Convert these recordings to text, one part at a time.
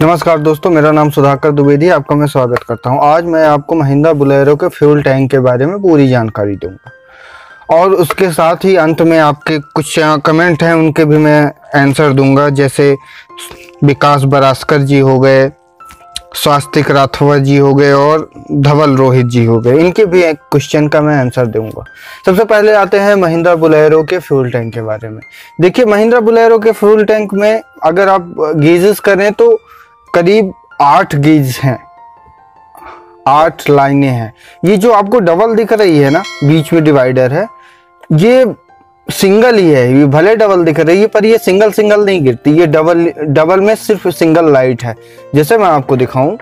नमस्कार दोस्तों, मेरा नाम सुधाकर द्विवेदी है। आपका मैं स्वागत करता हूं। आज मैं आपको महिंद्रा बोलेरो के फ्यूल टैंक के बारे में पूरी जानकारी दूंगा और उसके साथ ही अंत में आपके कुछ कमेंट हैं उनके भी मैं आंसर दूंगा। जैसे विकास बरास्कर जी हो गए, स्वास्तिक राठौर जी हो गए और धवल रोहित जी हो गए, इनके भी एक क्वेश्चन का मैं आंसर दूंगा। सबसे पहले आते हैं महिंद्रा बोलेरो के फ्यूल टैंक के बारे में। देखिए, महिंद्रा बोलेरो के फ्यूल टैंक में अगर आप गेजेस करें तो करीब 8 गेज हैं, 8 लाइनें हैं। ये जो आपको डबल दिख रही है ना, बीच में डिवाइडर है, ये सिंगल ही है। ये भले डबल दिख रही है पर ये सिंगल नहीं गिरती। ये डबल में सिर्फ सिंगल लाइट है। जैसे मैं आपको दिखाऊं,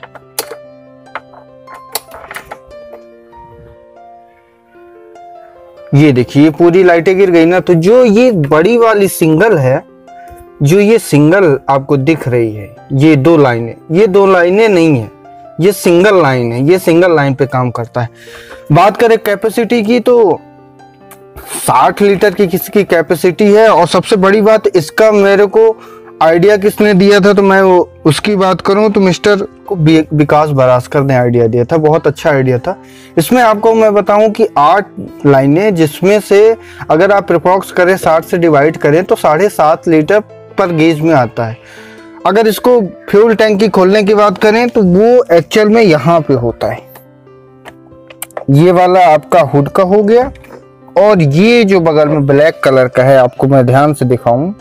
ये देखिए, ये पूरी लाइटें गिर गई ना। तो जो ये बड़ी वाली सिंगल है, जो ये सिंगल आपको दिख रही है, ये 2 लाइनें, ये 2 लाइनें नहीं है, ये सिंगल लाइन है। ये सिंगल लाइन पे काम करता है। बात करें कैपेसिटी की तो 60 लीटर की किसकी कैपेसिटी है। और सबसे बड़ी बात, इसका मेरे को आइडिया किसने दिया था, तो मैं उसकी बात करूं तो मिस्टर को विकास बरास्कर ने आइडिया दिया था। बहुत अच्छा आइडिया था। इसमें आपको मैं बताऊं कि 8 लाइनें, जिसमें से अगर आप अप्रॉक्स करें 60 से डिवाइड करें तो 7.5 लीटर पर गेज में आता है। अगर इसको फ्यूल टैंक की खोलने की बात करें तो वो एक्चुअल में यहाँ पे होता है। ये वाला आपका हुड का हो गया और ये जो बगल में ब्लैक कलर का है, आपको मैं ध्यान से दिखाऊं,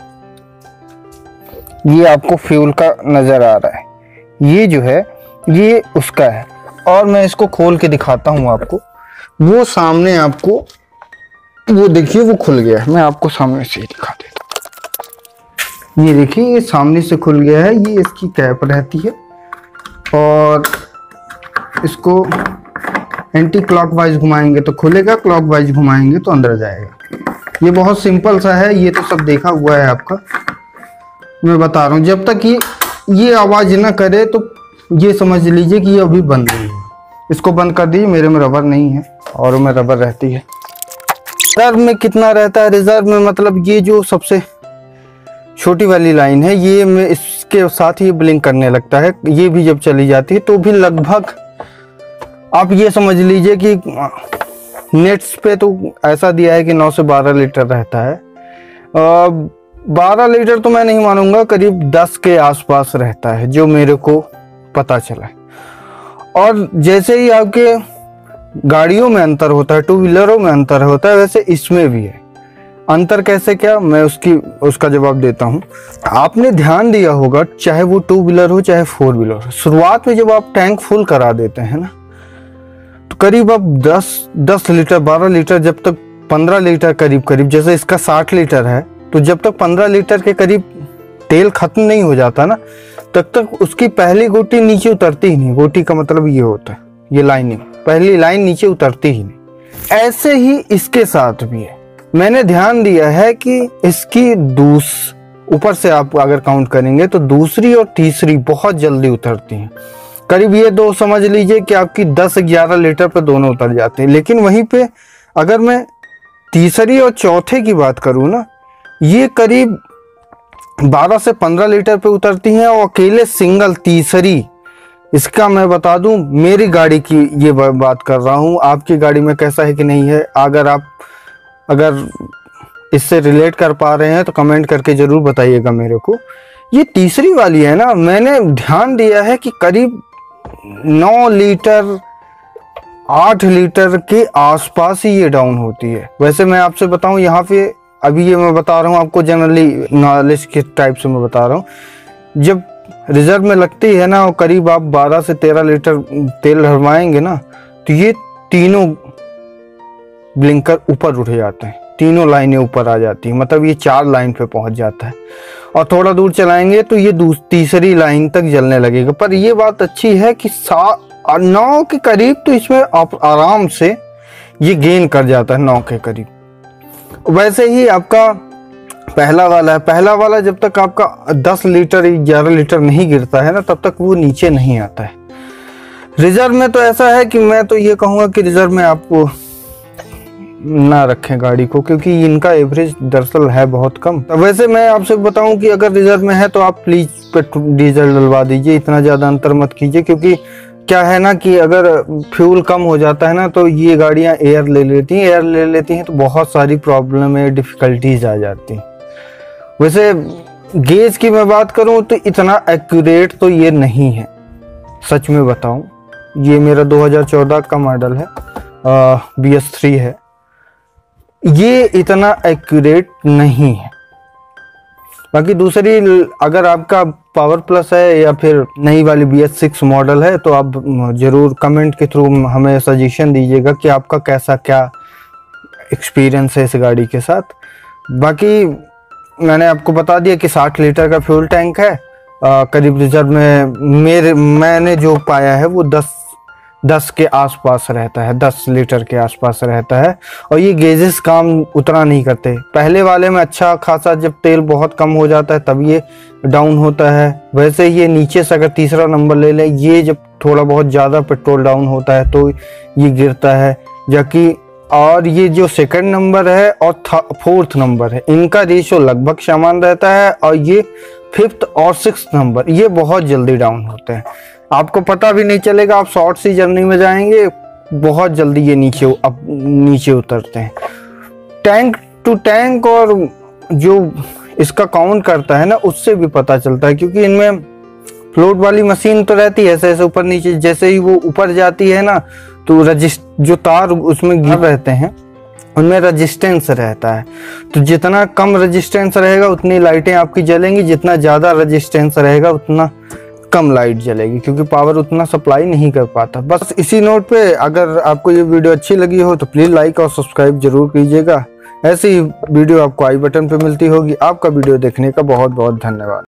ये आपको फ्यूल का नजर आ रहा है। ये जो है ये उसका है। और मैं इसको खोल के दिखाता हूं आपको। वो सामने आपको, वो देखिए, वो खुल गया है। मैं आपको सामने से ही दिखा देता हूं। ये देखिए, ये सामने से खुल गया है। ये इसकी कैप रहती है और इसको एंटी क्लॉकवाइज घुमाएंगे तो खुलेगा, क्लॉकवाइज घुमाएंगे तो अंदर जाएगा। ये बहुत सिंपल सा है। ये तो सब देखा हुआ है आपका। मैं बता रहा हूँ, जब तक ये आवाज ना करे तो ये समझ लीजिए कि ये अभी बंद नहीं है। इसको बंद कर दीजिए। मेरे में रबर नहीं है और में रबर रहती है। रिजर्व में कितना रहता है? रिजर्व में मतलब ये जो सबसे छोटी वाली लाइन है, ये में इसके साथ ही ब्लिंक करने लगता है। ये भी जब चली जाती है तो भी लगभग आप ये समझ लीजिए कि नेट्स पे तो ऐसा दिया है कि 9 से 12 लीटर रहता है। 12 लीटर तो मैं नहीं मानूंगा, करीब 10 के आसपास रहता है, जो मेरे को पता चला है। और जैसे ही आपके गाड़ियों में अंतर होता है, 2 व्हीलरों में अंतर होता है, वैसे इसमें भी है। अंतर कैसे, क्या, मैं उसका जवाब देता हूं। आपने ध्यान दिया होगा, चाहे वो 2 व्हीलर हो चाहे 4 व्हीलर हो, शुरुआत में जब आप टैंक फुल करा देते हैं ना, तो करीब आप 10 लीटर 12 लीटर, जब तक 15 लीटर करीब, जैसे इसका 60 लीटर है, तो जब तक 15 लीटर के करीब तेल खत्म नहीं हो जाता ना, तब तक उसकी पहली गोटी नीचे उतरती ही नहीं। गोटी का मतलब ये होता है, ये लाइनिंग, पहली लाइन नीचे उतरती ही नहीं। ऐसे ही इसके साथ भी है। मैंने ध्यान दिया है कि इसकी ऊपर से आप अगर काउंट करेंगे तो दूसरी और तीसरी बहुत जल्दी उतरती हैं। करीब ये 2 समझ लीजिए कि आपकी 10-11 लीटर पे दोनों उतर जाते हैं। लेकिन वहीं पे अगर मैं तीसरी और चौथे की बात करूँ ना, ये करीब 12 से 15 लीटर पे उतरती हैं। और अकेले सिंगल तीसरी, इसका मैं बता दूं, मेरी गाड़ी की ये बात कर रहा हूं। आपकी गाड़ी में कैसा है कि नहीं है, अगर इससे रिलेट कर पा रहे हैं तो कमेंट करके जरूर बताइएगा मेरे को। ये तीसरी वाली है ना, मैंने ध्यान दिया है कि करीब 9 लीटर 8 लीटर के आसपास ही ये डाउन होती है। वैसे मैं आपसे बताऊं, यहाँ पे अभी ये मैं बता रहा हूँ आपको, जनरली नॉलेज के टाइप से मैं बता रहा हूँ। जब रिजर्व में लगती है ना और करीब आप 12 से 13 लीटर तेल भरवाएंगे ना, तो ये तीनों ब्लिंकर ऊपर उठ जाते हैं, तीनों लाइनें ऊपर आ जाती हैं। मतलब ये 4 लाइन पे पहुंच जाता है। और थोड़ा दूर चलाएंगे तो ये तीसरी लाइन तक जलने लगेगा। पर ये बात अच्छी है कि 9 के करीब तो इसमें आप आराम से ये गेन कर जाता है, 9 के करीब। वैसे ही आपका पहला वाला जब तक आपका 10 लीटर 11 लीटर नहीं गिरता है ना, तब तक वो नीचे नहीं आता है। रिजर्व में तो ऐसा है कि मैं तो ये कहूँगा कि रिजर्व में आपको ना रखें गाड़ी को, क्योंकि इनका एवरेज दरअसल है बहुत कम। वैसे मैं आपसे बताऊं कि अगर रिजर्व में है तो आप प्लीज पेट्रोल डीजल डलवा दीजिए, इतना ज़्यादा अंतर मत कीजिए, क्योंकि क्या है ना कि अगर फ्यूल कम हो जाता है ना तो ये गाड़ियां एयर ले लेती हैं तो बहुत सारी प्रॉब्लम है, डिफ़िकल्टीज आ जाती हैं। वैसे गेज की मैं बात करूं तो इतना एक्यूरेट तो ये नहीं है, सच में बताऊं। ये मेरा 2014 का मॉडल है, BS3 है, ये इतना एक्यूरेट नहीं है। बाकी दूसरी, अगर आपका पावर प्लस है या फिर नई वाली BS6 मॉडल है तो आप ज़रूर कमेंट के थ्रू हमें सजेशन दीजिएगा कि आपका कैसा क्या एक्सपीरियंस है इस गाड़ी के साथ। बाकी मैंने आपको बता दिया कि 60 लीटर का फ्यूल टैंक है, करीब रिजर्व में मैंने जो पाया है वो 10 के आसपास रहता है, 10 लीटर के आसपास रहता है। और ये गेजेस काम उतना नहीं करते। पहले वाले में अच्छा खासा जब तेल बहुत कम हो जाता है तब ये डाउन होता है। वैसे ये नीचे से अगर तीसरा नंबर ले लें, ये जब थोड़ा बहुत ज़्यादा पेट्रोल डाउन होता है तो ये गिरता है, जबकि और ये जो सेकंड नंबर है और फोर्थ नंबर है इनका रेशियो लगभग समान रहता है, और ये 5th और 6th नंबर ये बहुत जल्दी डाउन होते हैं। आपको पता भी नहीं चलेगा, आप शॉर्ट सी जर्नी में जाएंगे बहुत जल्दी ये नीचे उतरते हैं। टैंक टू टैंक और जो इसका काउंट करता है ना उससे भी पता चलता है, क्योंकि इनमें फ्लोट वाली मशीन तो रहती है ऐसे ऐसे ऊपर नीचे, जैसे ही वो ऊपर जाती है ना तो जो तार उसमें गिर रहते हैं उनमें रेजिस्टेंस रहता है। तो जितना कम रेजिस्टेंस रहेगा उतनी लाइटें आपकी जलेंगी, जितना ज़्यादा रेजिस्टेंस रहेगा उतना कम लाइट जलेगी, क्योंकि पावर उतना सप्लाई नहीं कर पाता। बस इसी नोट पे अगर आपको ये वीडियो अच्छी लगी हो तो प्लीज़ लाइक और सब्सक्राइब जरूर कीजिएगा। ऐसी ही वीडियो आपको आई बटन पे मिलती होगी। आपका वीडियो देखने का बहुत बहुत धन्यवाद।